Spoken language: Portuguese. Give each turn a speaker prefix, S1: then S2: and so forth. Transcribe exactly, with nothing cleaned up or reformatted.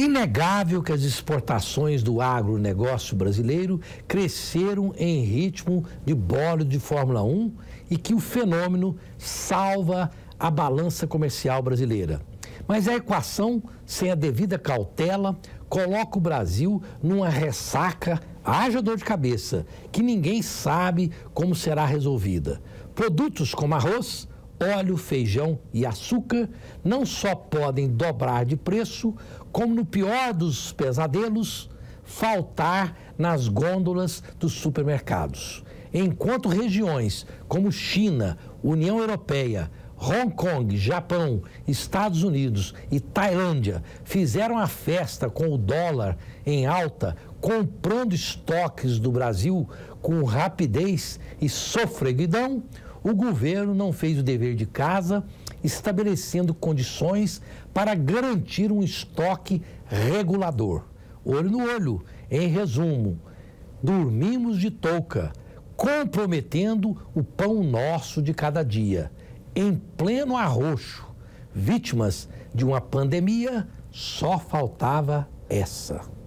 S1: Inegável que as exportações do agronegócio brasileiro cresceram em ritmo de bólido de Fórmula um e que o fenômeno salva a balança comercial brasileira. Mas a equação, sem a devida cautela, coloca o Brasil numa ressaca, haja dor de cabeça, que ninguém sabe como será resolvida. Produtos como arroz, óleo, feijão e açúcar não só podem dobrar de preço, como no pior dos pesadelos, faltar nas gôndolas dos supermercados. Enquanto regiões como China, União Europeia, Hong Kong, Japão, Estados Unidos e Tailândia fizeram a festa com o dólar em alta, comprando estoques do Brasil com rapidez e sofreguidão, o governo não fez o dever de casa, estabelecendo condições para garantir um estoque regulador. Olho no olho, em resumo, dormimos de touca, comprometendo o pão nosso de cada dia. Em pleno arroxo, vítimas de uma pandemia, só faltava essa.